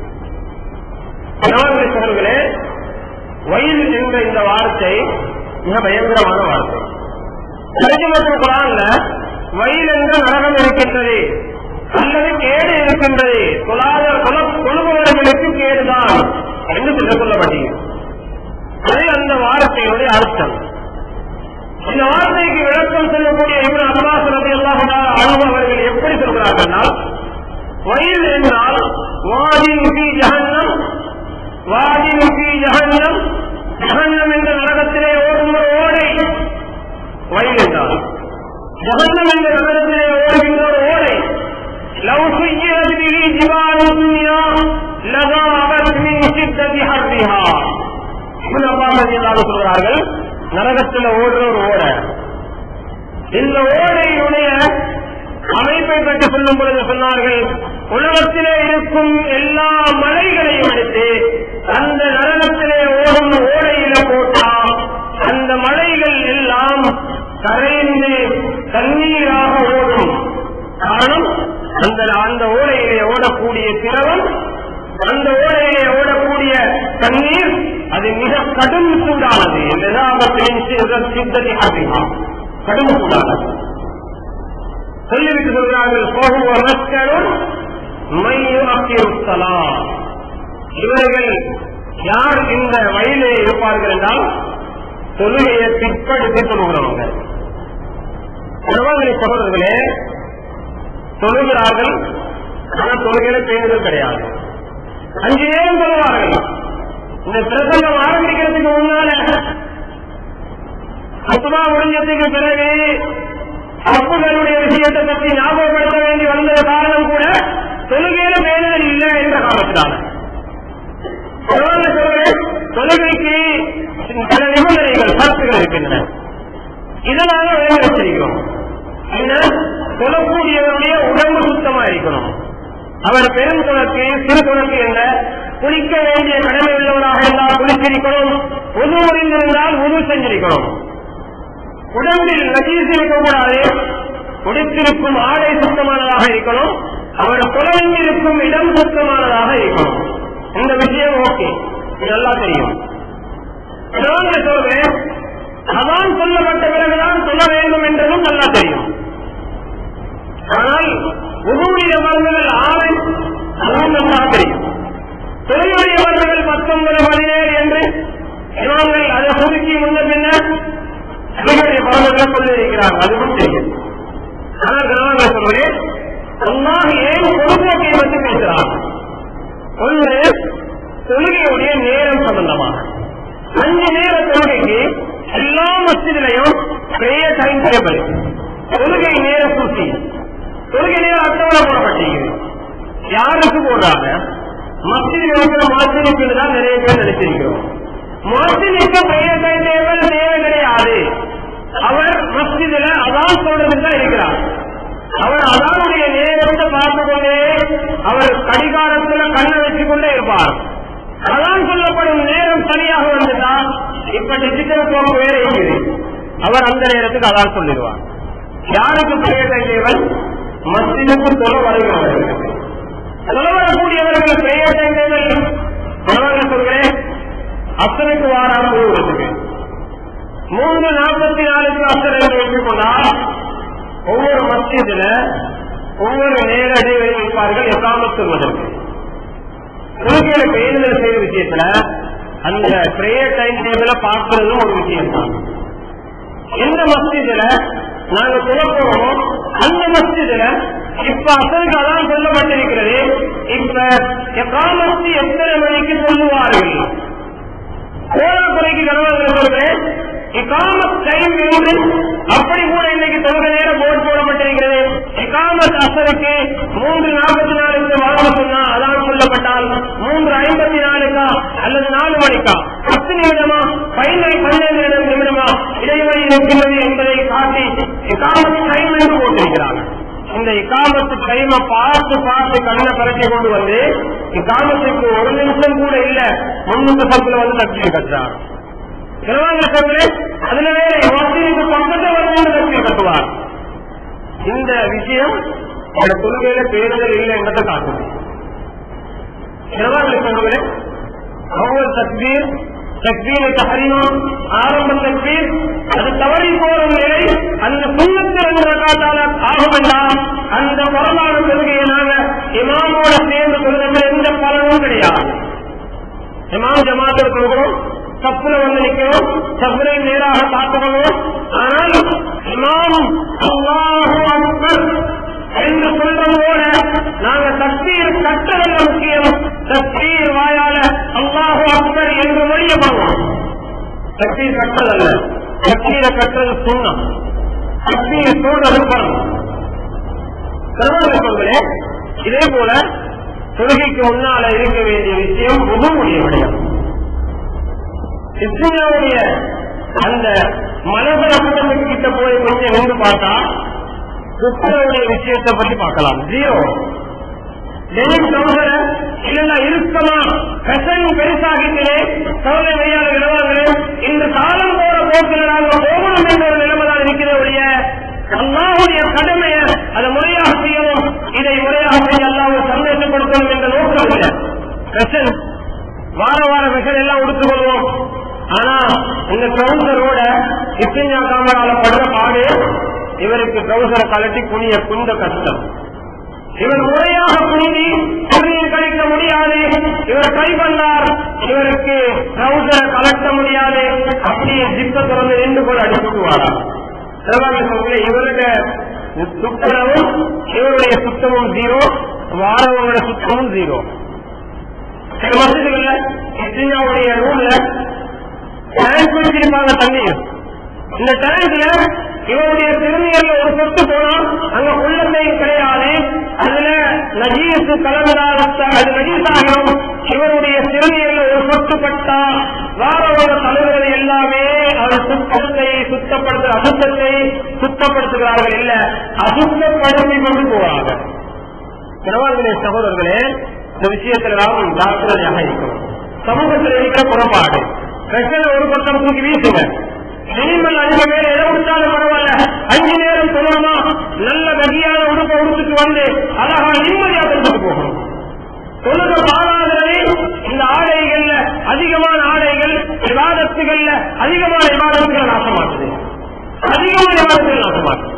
Speaker 1: சகோதரர்களே, வயல் என்ற இந்த வார்த்தை மிக பயங்கரமான வார்த்தை. தர்ஜுமத்துல் குர்ஆன்ல வயல் என்ற நரகம் இருக்கின்றது அல்லது கேடு இருக்கின்றது, தொழுபவர்களுக்கு கேடுதான் என்று சொல்லப்பட்டீர்கள். அது அந்த வார்த்தையினுடைய அர்த்தம். இந்த வார்த்தைக்கு விளக்கம் சொல்லக்கூடிய இப்னு அப்பாஸ் ரலியல்லாஹு அன்ஹு அவர்கள் எப்படி சொல்கிறார்கள், வயல் என்றால் வாதின் ஃபீ ஜஹன்னம், வாதின் ஃபீ ஜஹன்னம், ஜஹன்னம் என்ற நரகத்திலே ஓடும் ஒரு ஓடை வயல் என்றால், ஜஹன்னம் என்ற நரகத்திலே ஓடுகின்ற ஒரு ஓடை. லவ் சுய்யிரத் பிஹி ஜிபாலு துன்யா லதாபத் மின் ஷித்ததி ஹர்ரிஹா. இப்னு அப்பாஸ் ரலியல்லாஹு அன்ஹு சொல்கிறார்கள், நரகத்தில் ஓடுற ஒரு ஓடை, இந்த ஓடையுடைய அமைப்பை பற்றி சொல்லும் பொழுது சொன்னார்கள், உலகத்திலே இருக்கும் எல்லா மலைகளையும் எடுத்து அந்த நரகத்திலே ஓடும் ஓடையில போட்டால் அந்த மலைகள் எல்லாம் கரைந்து தண்ணீராக ஓடும். காரணம், அந்த ஓடையிலே ஓடக்கூடிய திரவம், அந்த ஓடையிலே ஓடக்கூடிய தண்ணீர் அது மிக கடும் சூடானது. கடும் சூடானது சொல்லிவிட்டு சொல்கிறார்கள், இவர்கள் யார் இந்த வயலே இருப்பார்கள் என்றால் தொழுகையை பிற்படுத்தி சொல்லுகிறவங்க. சகோதரர்களே, தொழுகிறார்கள், ஆனால் தொழுகையில பேணுதல் கிடையாது. 5 நேரம் சொல்லுவார்கள். இந்த பிரசங்கம் ஆரம்பிக்கிறதுக்கு முன்னால சுத்தமா முடிஞ்சதுக்கு பிறகு அப்புகளுடைய விஷயத்தை பற்றி ஞாபகப்படுத்த வேண்டி வந்த காரணம் கூட தொழுகையில பேணுதல் இல்லை என்ற காரணத்தினால. தொழுகைக்கு சில நிபந்தனைகள், சரத்துகள் இருக்கின்றன. இதனால வேலை வச்சிருக்கிறோம். என்ன, தொழக்கூடியவருடைய உடம்பு சுத்தமா இருக்கணும். அவர் பெரும் துணக்கு சிறு துணக்கு என்ற குளிக்க வேண்டிய கடமை உள்ளவராக இருந்தால் குளித்திருக்கணும், உது முடிந்திருந்தால் உது செஞ்சிருக்கணும். உடம்பில் நஜீஸ் இருக்கக்கூடாது, உடுத்திருக்கும் ஆடை சுத்தமானதாக இருக்கணும், அவர் குழந்தைக்கும் இடம் சுத்தமானதாக இருக்கணும். இந்த விஷயம் ஓகே, நல்லா தெரியும். சொல்றேன், அதான் சொல்லப்பட்ட பிறகுதான் சொல்ல வேண்டும் என்றதும் நல்லா தெரியும். ஆனால் உருவுடைய மருந்துகள் 6 அதுவும் நல்லா தெரியும். தொழிலுடைய மருந்துகள் 19, 17 என்று இவங்கள் அதை சுருக்கி முன்ன பின்னர் தொழிலுடைய மருந்துகளை சொல்லியிருக்கிறார்கள், அதுவும் தெரியும். ஆனால் கிராமங்கள் சொல்றேன், அல்லாஹ் ஏன் பொதுப்போக்கை பற்றி பேசுகிறார். ஒன்று, தொழுகையுடைய நேரம் சம்பந்தமாக 5 நேர தொழுகைக்கு எல்லா மஸ்ஜிதிலையும் பிரேயர் டைம் டேபிள், தொழுகை நேர சூசி, தொழுகை நேரம் அட்டவணை போடப்பட்டிருக்கிறது. யாருக்கு போடுறாங்க? மஸ்ஜிதில் இருக்கிற மாசினுக்கு தான் நிறைய பேர் நினைச்சிருக்கிறோம். மாசினுக்கு பிரேயர் டைம் டேபிள் தேவை கிடையாது. அவர் மஸ்ஜிதில் அதான் சொல்றது தான் இருக்கிறார். அவர் அதானுடைய நேரத்தை பார்த்து கொண்டே அவர் கடிகாரத்தில் கண்ணை வச்சுக் கொண்டே இருப்பார். அதான் சொல்லப்படும் நேரம் சரியாக வந்துட்டால் இப்ப டிஜிட்டல் போக்கு வேற இருக்குது, அவர் அந்த நேரத்துக்கு அதான் சொல்லிடுவார். யாருக்கு பிரேயர் தேவன்? மஸ்ஜிதுக்கு தொலை வருகிறவர்களுக்கு. தொலை வரக்கூடியவர்கள் பிரேயர் தேவன் சொல்கிறேன், அசனுக்கு வாராம போவதற்கு 3:44 அசர் என்று வைத்துக் கொண்டால் ஒவ்வொரு மஸ்ஜிதுல ஒவ்வொரு நேர இடைவெளி வைப்பார்கள் எக்காமத் சொல்வதற்கு. தொழுகையில பேணுதல் செய்த விஷயத்துல அந்த பிரேயர் டைம் டேபிள பார்க்கறதும் ஒரு விஷயம் தான். எந்த மஸ்ஜிதுல நாங்க துறப்போமோ அந்த மஸ்ஜிதுல இப்ப அசலுக்கு அதான் சொல்லப்பட்டிருக்கிறது. இப்ப எக்காமத்து எத்தனை மணிக்கு சொல்லுவார்கள்? கோலக்குறைக்கு கணவர்கள் சொல்றேன், இகாமத் டைம் என்று அப்படி கூட இன்னைக்கு தொழுகை நேரம் போர்டு போடப்பட்டிருக்கிறது. இகாமத் அசருக்கு 3:44 வாங்க சொன்னா அதான் சொல்லப்பட்டால் 3:54 அல்லது 4 மணிக்கா 10 நிமிடமா 12 நிமிடமா இடைவெளி இருக்கின்றது என்பதை காட்டி இகாமத் டைம் என்று போட்டிருக்கிறார்கள். இந்த இகாமத்து டைமை பார்த்து கண்ணை கலக்கி கொண்டு வந்து இகாமத்துக்கு ஒரு நிமிஷம் கூட இல்ல முன்னுக்கு சத்துல வந்து தக்பீர் கட்டுறார். அதுல வேற வசதிக்கு பக்கத்தை வந்து தக்பீர் கட்டுவார். இந்த விஷயம் அந்த தொழுகையில பேருதல் இல்லை என்பதை காட்டுது. அவ்வளவு தக்பீர் தக்பீரை தஹரீம் ஆரம்ப தக்பீர் அது தவறி போற நிலை அந்த சுன்னத்து 2 ரக்காத்தால ஆகும் என்றால் அந்த வரலான தொழுகையை நாங்க இமாமோட சேர்ந்து தொழுகையில் எந்த பலனும் கிடையாது. இமாம் ஜமாத்தில் தொழுகிறோம், சப்புல வந்து நிற்கிறோம், சப்புரை நேராக பார்த்துக்கணும். ஆனால் இமாம் அல்லாஹு அக்பர் என்று சொல்றதோட நாங்க தக்பீர் கட்டளை முக்கியம். தக்பீர் வாயால அல்லாஹு அக்பர் என்று மொழிய போவோம். தக்பீர் கட்டதல்ல, தக்பீரை கட்டுறது சுன்னம். தக்பீர் சொல்றது பரம். சொல்களே, இதே போல தொழுகைக்கு முன்னால இருக்க வேண்டிய விஷயம் உதவுடைய விடயம். இஸ்லாமுடைய அந்த மனதர கூட்டத்துக்கு கிட்ட போய் கொஞ்சம் நின்று பார்த்தா குக்கருடைய விஷயத்தை பற்றி பார்க்கலாம். 0 இல்லைன்னா இருக்கமா கசையும் பெருசாகிட்டே சோழ மையால விடுவாங்களே. இந்த காலம் போற போக்கில் நாங்கள் போகணும் என்ற ஒரு நிலைமைதான் இருக்கிற ஒழிய அல்லாஹ்வுடைய கடமையை அதை முறையாக செய்யணும், இதை முறையாக செய்ய அல்லாஹ்வை சந்தோஷப்படுத்தணும் என்ற நோக்கம் இல்லை. கசன் வார விஷயம் எல்லாம் உடுத்துக் கொள்வோம். ஆனா இந்த ட்ரௌசரோட இப்பிஞ்சா காமரால படுற பாடு இவருக்கு ட்ரௌசரை கலட்டி குனிய குந்த கஷ்டம். இவர் முறையாக குனிதி குடிநீர் கழிக்க முடியாது. இவர் ட்ரை பண்ணார், இவருக்கு ட்ரௌசரை கலட்ட முடியாது. அப்படியே ஜிப்ப திறந்து 2 கூட அடிச்சுடுவாரா. இவருடைய சுத்தமும் இவருடைய சுத்தமும் 0, வாரவங்களோட சுத்தமும் 0. மசதிகள்ல இந்தியாவுடைய ரூல்ல டேங்க் வச்சிருப்பாங்க தண்ணீர். இந்த டேங்க்ல இவருடைய திருநீர்ல ஒரு சொட்டு போனா அங்க உள்ளத்தையும் கிடையாது. அதுல நஜீசு கலந்தால் அது நஜீசாகும். இவருடைய திருநீர்ல ஒரு சொட்டு பட்டா வாரவங்க தலைவர்கள் எல்லாமே அவர் சுத்தத்தை சுத்தப்படுத்த அசுத்தத்தை சுத்தப்படுத்துகிறார்கள் இல்ல, அசுத்தப்படுத்தி கொண்டு போவாங்க. சகோதரர்களே, இந்த விஷயத்துல நாம் ஜாக்கிரதையாக இருக்கணும். சமூகத்தில் இருக்கிற புறப்பாடு பிரச்சனை ஒரு பக்கம் தூக்கி வீசுங்க. மினிமல் 5 பேர் எதை விட்டாலும் பரவாயில்ல, 5 நேரம் சொல்லணுமா நல்ல கதியான உடுப்பை உடுத்துட்டு வந்து அழகா நிம்மதியாக கொண்டுட்டு போகணும். தொழுக பாராதவரை இந்த ஆடைகள்ல அதிகமான ஆடைகள் விவாதத்துகள்ல அதிகமான விவாதத்துகள் நாசமாக்குது. அதிகமான விவாதத்துகள் நாசமாக்குது.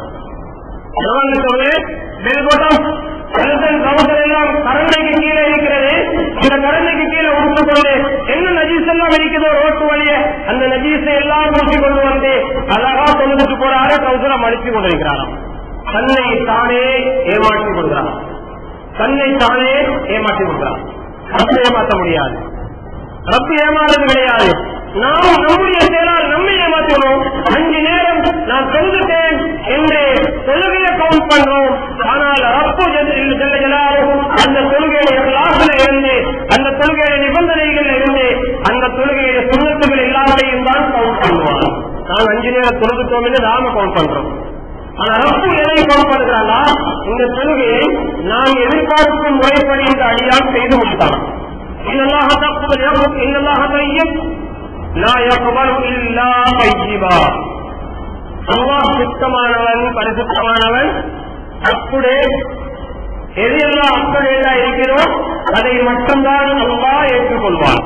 Speaker 1: பெல்கோட்டம் எல்லாம் கரண்டைக்கு கீழே இருக்கிறது. இந்த கரண்டைக்கு கீழே உடுத்துக்கொண்டு என்ன நஜீஸ் எல்லாம் இருக்குதோ ரோட்டு வழிய அந்த நஜீஸை எல்லாம் ஊற்றி கொண்டு வந்து அழகா தொழுதுட்டு போறாரு. கவுசலம் அடிச்சு கொண்டிருக்கிறாராம். தன்னை தானே ஏமாற்றி கொடுக்கிறான். தன்னை தானே ஏமாற்றி கொடுக்கிறான். ரப்பு ஏமாற்ற முடியாது. ரப்பு ஏமாறது கிடையாது. நாம் நம்முடைய செயலால் நம்மை ஏமாற்றணும். 5 நேரம் நான் தொழுதுட்டேன் என்று தொழுகையை கவுண்ட் பண்றோம். ஆனால் ரப்பு அந்த தொழுகையுடைய கிளாஸ்ல இருந்து அந்த தொழுகையுடைய நிபந்தனைகள் இருந்து அந்த தொழுகையுடைய சுண்ணத்துகள் எல்லாத்தையும் தான் கவுண்ட் பண்ணுவாங்க. நாம் 5 நேரம் தொழுதுட்டோம் என்று நாம கவுண்ட் பண்றோம். ஆனா ரப்பு எதை கவுண்ட் பண்ணுறாங்களா, இந்த தொழுகையை நாம் எதிர்பார்க்கும் முறைப்படி இந்த அடியால் செய்து முடித்தாங்க. இன்னல்லாஹ தக்பல் இன்னல்லாஹ தய்யிப் லா யக்பலு இல்லா தய்யிபா. அல்லாஹ் சுத்தமானவன், பரிசுத்தமானவன். அப்படியே எதையெல்லாம் அப்படியே இருக்கிறோம் அதை மட்டும்தான் அல்லாஹ் ஏற்றுக்கொள்வான்.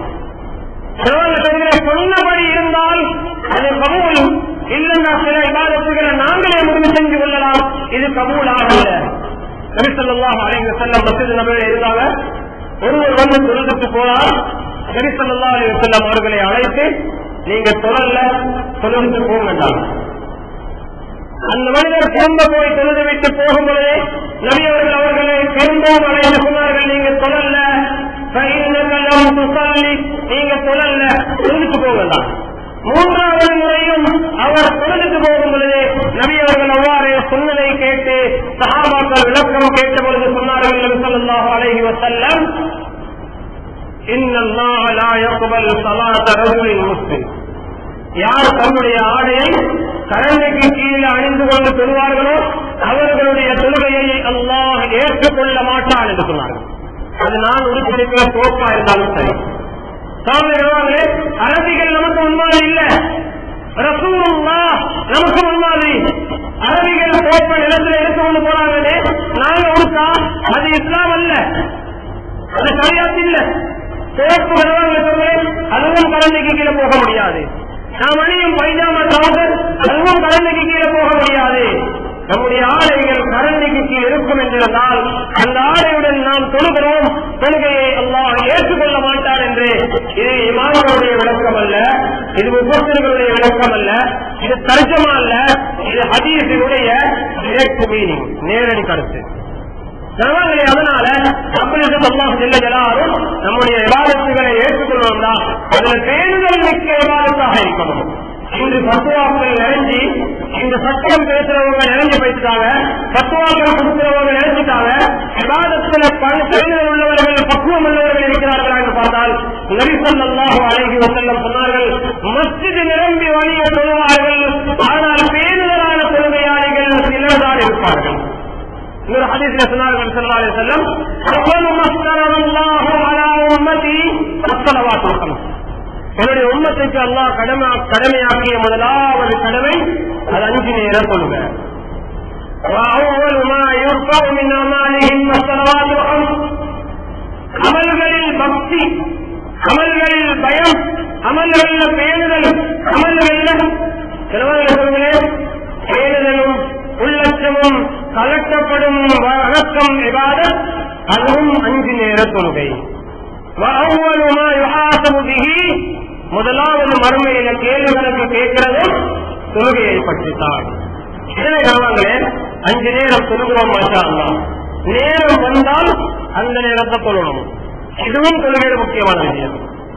Speaker 1: சொன்னபடி இருந்தால் அது கபூல் இல்லைன்னா சில இபாதத்துகளை நாங்களே முடிவு செஞ்சு கொள்ளலாம். இது கபூல் ஆகல. நபி ஸல்லல்லாஹு அலைஹி வஸல்லம் மஸ்ஜித் நபவியில் இருந்தாங்க. ஒருவர் வந்து தொழுதுட்டு போனார். நபி ஸல்லல்லாஹு அலைஹி வஸல்லம் அவர்களை அழைத்து நீங்க தொழுதுட்டு போங்கட்டாங்க. அந்த மனிதர் திரும்ப போய் தொழுது விட்டு போகும் பொழுது நபி அவர்கள் அவர்களை திரும்பவும் அழைத்து சொன்னார்கள், நீங்க தொழல்ல, நீங்க தொழல்ல, தொழுதுட்டு போங்கட்டாங்க. 3வது முறையும் அவர் தொழுதுட்டு போகும் பொழுது நபி அவர்கள் அவ்வாறு சொன்னதை கேட்டு சஹாபாக்கள் விளக்கம் கேட்ட பொழுது சொன்னார்கள், நபி ஸல்லல்லாஹு அலைஹி வஸல்லம், இன்னல்லாஹ லா யக்பல் ஸலாத ரஜுலின் முஸ்லிம். யார் தன்னுடைய ஆடையை கரண்டைக்கு கீழே அணிந்து கொண்டு பெறுவார்களோ அவர்களுடைய தொழுகையை அல்லாஹ் ஏற்றுக்கொள்ள மாட்டான் என்று சொன்னார்கள். அது நான் உறுப்பியிருக்கிற தோப்பா இருந்தாலும் சரி. சகோதரர்களே, அரபிகள் நமக்கு முன்மாதிரி இல்ல, ரசூலுல்லாஹ் நமக்கு முன்மாதிரி. அரபிகள் தோப்ப நிலத்தில் எடுத்துக்கொண்டு போனாங்களே, நாங்க உடுத்தா அது இஸ்லாம் அல்ல, அது சரியாத்து இல்ல. தோப்பு வருவாங்க, அதுவும் கலந்தைக்கு கீழே போக முடியாது. நாம் அணியும் பைஜாமா ட்ரவுசர் அதுவும் கலந்தைக்கு கீழே போக முடியாது. நம்முடைய ஆடைகள் கரண்டைக்கு கீழ் இருக்கும் என்றிருந்தால் அந்த ஆடையுடன் நாம் தொழுகிறோம், தொழுகையை அல்லாஹ் ஏற்றுக்கொள்ள மாட்டார் என்று. இது இமாம்களுடைய விளக்கம் அல்ல, இது முஃபஸ்ஸிர்களுடைய விளக்கம் அல்ல, இது தர்ஜமா அல்ல, இது ஹதீஸினுடைய டைரக்ட் மீனிங், நேரடி கருத்து. அதனால அல்லாஹ் ஜல்ல ஜலாலுஹு நம்முடைய இபாதத்துகளை ஏற்றுக்கொள்வோம்னா அதில் பேணுதல் மிக்க இபாதத்தாக இருக்கணும். இன்று பத்துவாக்கள் நிறைஞ்சி இந்த சட்டம் பேசுறவங்க நிறைஞ்சு போயிட்டாங்க, பத்துவாக்கள் கொடுக்கிறவங்க நினைச்சிட்டாங்க. விவாதத்துல பேணுதல் உள்ளவர்கள், பக்குவம் உள்ளவர்கள் இருக்கிறார்களா என்று பார்த்தால் நபி ஸல்லல்லாஹு அலைஹி வஸல்லம் சொன்னார்கள், மஸ்ஜித் நிரம்பி வழிய தொழுவார்கள், ஆனால் பேணுதலான தொழுகையாளிகள் சிலர்தான் இருப்பார்கள். இன்னொரு ஹதீஸ்ல சொன்னார்கள் ஸல்லல்லாஹு அலைஹி வஸல்லம், அவ்வளவு மஸ்தரல்லாஹு அலா உம்மதி அஸ்ஸலவாத்துல் ஹம்ஸ், என்னுடைய உம்மத்துக்கு அல்லாஹ் கடமையாக்கிய முதலாவது கடமை அது 5 நேரம் தொழுக. அமல்களில் பக்தி, அமல்களில் பயம், அமல்களில் பேணுதல், அமல்களில் பேணுதலும் உள்ளச்சமும் கலக்கப்படும் வணக்கம் இபாதத், அதுவும் 5 நேர தொழுகை. முதலாவது மறுமையில கேள்வி கணக்கு கேட்கிறது தொழுகையை பற்றித்தான். இதனை நாங்களே 5 நேரம் தொழுகிறோம். மாஷா அல்லாஹ், நேரம் வந்தால் அந்த நேரத்தை தொழணும். இதுவும் தொழுகையில முக்கியமான விஷயம்.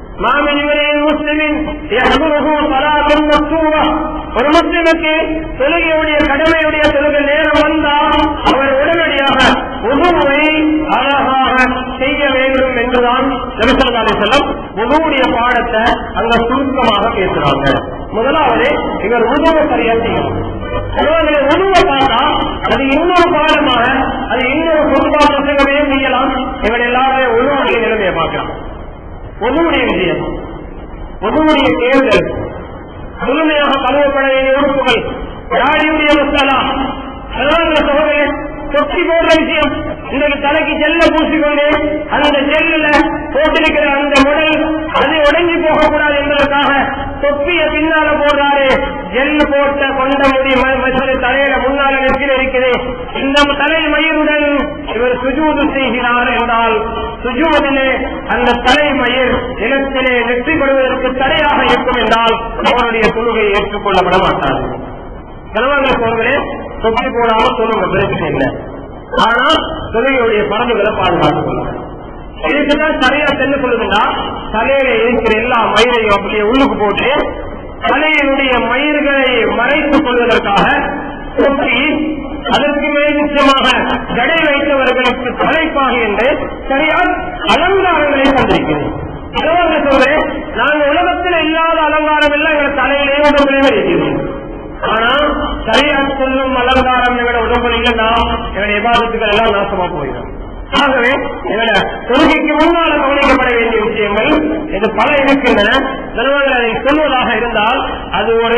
Speaker 1: ஒரு முஸ்லிமுக்கு தொழுகையுடைய கடமையுடைய தொழுகை நேரம் வந்தால் அவர் உடனடியாக உதுவை அழகாக செய்ய வேண்டும் என்றுதான் நபி ஸல்லல்லாஹு அலைஹி வஸல்லம் உதுவுடைய பாடத்தை அங்க சுருக்கமாக பேசுறாங்க. முதலாவது இவர் உதுவை சரியா செய்யணும். உதுவை பார்த்தா அது இன்னொரு பாடமாக, அது இன்னொரு பொதுவாக பிரசங்கமே செய்யலாம். இவர் எல்லாருமே உதுவுடைய நிலைமையை பார்க்கலாம். உதுவுடைய விஷயம், உதுவுடைய தேர்தல், முழுமையாக கழுவப்பட வேண்டிய உறுப்புகள், ராடியுடைய மசாலா, சகோதரே தொட்டி போடுற விஷயம். இன்றைக்கு தலைக்கு ஜெல்ல பூசிக்கொண்டு அந்த ஜெல்ல போட்டிருக்கிற அந்த முடல் அது உடஞ்சி போகக்கூடாது என்பதற்காக தொப்பிய பின்னால போடுறாரு. ஜெல் போட்ட கொண்ட முடி தலையில முன்னால நெற்றில் இருக்குது. இந்த தலை மயிருடன் இவர் சுஜூது செய்கிறார் என்றால் சுஜூதிலே அந்த தலை மயிர் நிலத்திலே நெற்றி கொள்வதற்கு தடையாக இருக்கும் என்றால் அவருடைய தொழுகை ஏற்றுக்கொள்ளப்பட மாட்டார். செலவாங்களே தொப்பி போடாமல் சொல்லுங்க, பிரச்சனை இல்லை. ஆனா தொழுகையுடைய பரம்புகளை பாதுகாத்துக் கொள்ளுங்க. இதுக்குதான் சரியா என்ன சொல்லுதுன்னா, தலையில இருக்கிற எல்லா மயிரையும் அப்படியே உள்ளுக்கு போட்டு தலையினுடைய மயிர்களை மறைத்துக் கொள்வதற்காக தொப்பி, அதற்கு மேல் நிச்சயமாக ஜடை வைத்தவர்களுக்கு தலைப்பாக என்று சரியால் அலங்காரங்களை தந்திருக்கிறேன். நாங்க உலகத்தில் இல்லாத அலங்காரம் எல்லாம் எங்க தலையிலேயே உடம்புலேயே இருக்கிறேன். ஆனா சரியா சொல்லும் அலங்காரம் எங்களோட உடம்புல இல்லைன்னா எங்களுடைய விவாதத்துக்கள் எல்லாம் நாசமா போயிடும். ஆகவே எங்களோட தொழுகைக்கு முன்னால கவனிக்கப்பட வேண்டிய விஷயங்கள் இது பல இருக்கின்றன. அதை சொல்வதாக இருந்தால் அது ஒரு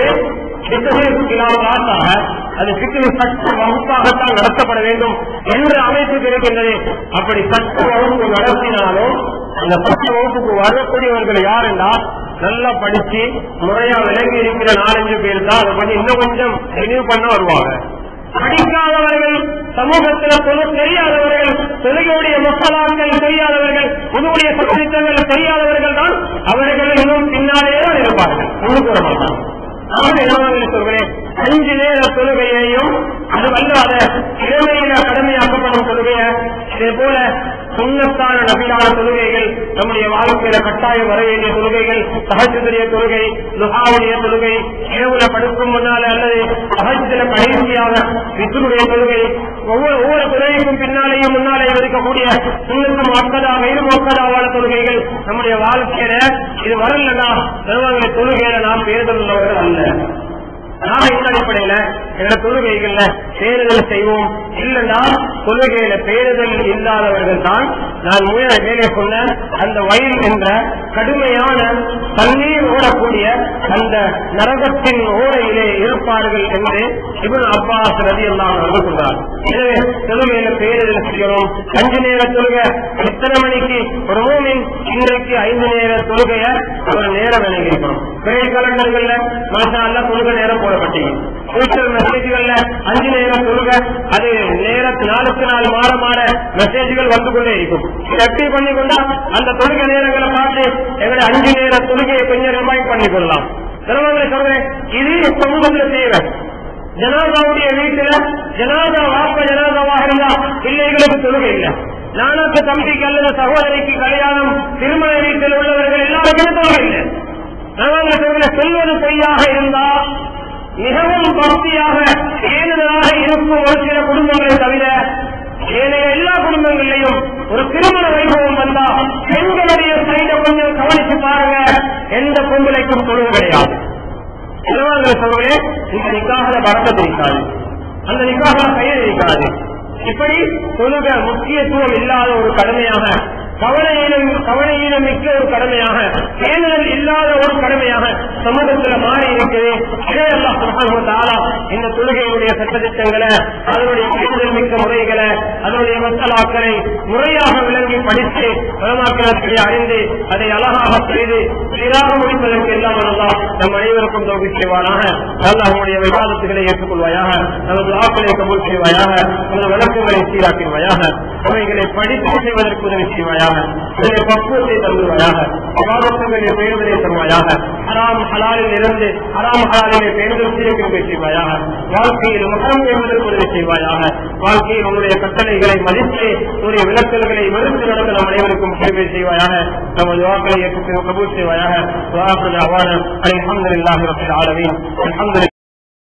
Speaker 1: அது சிக்கலை சட்ட வகுப்பாகத்தான் நடத்தப்பட வேண்டும் என்ற அமைப்பு இருக்கின்றது. அப்படி சட்ட வகுப்பு நடத்தினாலும் அந்த சட்ட வகுப்புக்கு வரக்கூடியவர்கள் யார் என்றால் நல்லா படிச்சு முறையா விளங்கி இருக்கிற 4-5 பேர் தான் அதை கொஞ்சம் இன்னும் கொஞ்சம் ரினியூ பண்ண வருவாங்க. படிக்காதவர்கள், சமூகத்தில் சொல்ல தெரியாதவர்கள், தொழுகையுடைய மசாலாக்கள் தெரியாதவர்கள், உங்களுடைய சட்டங்கள் தெரியாதவர்கள் தான் அவர்கள் இன்னும் பின்னாலே தான் இருப்பார்கள். ஒன்று கூற மாட்டாங்க. சொல்கிறேன் 5 நேர தொழுகையையும் அது வல்லாத இளமையில கடமையாக்கப்படும் தொழுகைய, இதே போல சுன்னத்தான நபியான தொழுகைகள், நம்முடைய வாழ்க்கையில கட்டாயம் வர வேண்டிய தொழுகைகள், தஹஜ்ஜுடைய தொழுகை, துஹாவுடைய தொழுகை, இரவுல படுக்கும் முன்னால அல்லது தஹஜ்ஜுல கடைசியாக வித்ருடைய தொழுகை, ஒவ்வொரு தொழுகைக்கும் பின்னாலேயும் முன்னாலேயும் இருக்கக்கூடிய சுன்னத்தும் மக்கதாக இருமக்கதாவான தொழுகைகள் நம்முடைய வாழ்க்கையில இது வரலன்னா தொழுகையில நாம் பேருதல் உள்ளவர்கள் அல்ல. ஆக இந்த அடிப்படையில எங்க தொழுகைகள்ல பேருதல் செய்வோம். இல்லைன்னா தொழுகையில பேருதல் இல்லாதவர்கள் தான் நான் மேலே சொன்ன அந்த வயல் என்ற கடுமையான தண்ணீர் ஓடக்கூடிய அந்த நரகத்தின் ஓடையிலே இருப்பார்கள் என்று இப்னு அப்பாஸ் ரலியல்லாஹு அன்ஹு சொல்றார். எனவே தொழுகையில பேருதல் செய்யணும். 5 நேர தொழுகை எத்தனை மணிக்கு ஒரு மூமின் இன்றைக்கு 5 நேர தொழுகைய ஒரு நேரம் விளங்கியிருக்கணும். பிறை கலண்டர்கள்ல மாஷா அல்லாஹ் தொழுகை நேரம் போடப்பட்டீங்க. சோசியல் மெசேஜ்கள்ல 5 நேரம் தொழுகை அது நாளுக்கு நாள் மாற மாற மெசேஜ்கள் வந்து கொண்டே இருக்கும். ஆக்டிவ் பண்ணி கொண்டா அந்த தொழுகை நேரங்களை பார்த்து எங்களை 5 நேர தொழுகையை கொஞ்சம் ரிமைண்ட் பண்ணி கொள்ளலாம். சிலவங்களை சொல்றேன், இது சமூகத்தில் தேவை. ஜனாதாவுடைய வீட்டுல ஜனாதா வாப்ப ஜனாதாவாக இருந்தா பிள்ளைகளுக்கு தொழுகை இல்லை. நானுக்கு தம்பிக்கு அல்லது சகோதரிக்கு கல்யாணம் திருமண வீட்டில் உள்ளவர்கள் எல்லாருக்குமே தொழுகை இல்லை. நாங்கள் சொல்வது பொய்யாக இருந்தா மிகவும் பக்தியாக ஏழுதலாக இருக்கும் ஒரு சில குடும்பங்களை தவிர ஏனைய எல்லா குடும்பங்களிலையும் ஒரு திருமண வைபவம் வந்தா பெண்களுடைய சைட கொஞ்சம் கவனித்து பாருங்க, எந்த பொங்கலைக்கும் தொழுகை கிடையாது. சொல்றே இந்த நிக்காக பறக்கத்து இருக்காது, அந்த நிக்காக பெயர் இருக்காது. இப்படி தொழுக முக்கியத்துவம் இல்லாத ஒரு கடமையாக, கவனையினம் மிக்க ஒரு கடமையாக, பேணுதல் இல்லாத ஒரு கடமையாக சமூகத்தில் மாறி இருக்குது. அல்லாஹ் சுப்ஹானஹு வ தஆலா இந்த தொழுகையுடைய சட்டத்திட்டங்களை, அதனுடைய பேணுதல் மிக்க முறைகளை, அதனுடைய மசாலாக்களை முறையாக விளங்கி படித்து உலமாக்களை அறிந்து அதை அழகாக செய்து சீராக முடிப்பதற்கு எல்லாம் அல்லாஹ் நம் அனைவருக்கும் தௌஃபீக் செய்வானாக. அல்லாஹ் நம்முடைய விவாதத்துகளை ஏற்றுக்கொள்வாயாக, நமது ஆக்களை கபூல் செய்வாயாக, நமது வழக்குகளை சீராக்குவாயாக, அவைகளை படித்து செய்வதற்கு உதவி செய்வாயாக, இதனை பக்குவத்தை தருவாயாக, விவாதத்துகளை பேணுதலை தருவாயாக, ஹராம் ஹலாலில் இருந்து ஹராம் ஹலாலினை பேணுதல் செய்ய செய்வாயாக, வாழ்க்கையில் முகம் என்பதற்கு உதவி செய்வாயாக, வாழ்க்கையில் உன்னுடைய கட்டளைகளை மதித்து உன்னுடைய விளக்கல்களை வெறுத்து நடந்த நம் அனைவருக்கும் சேவை செய்வாயாக, நமது வாக்களை ஏற்று கபூல் செய்வாயாக. அல்ஹம்துலில்லாஹி ரப்பில் ஆலமீன்.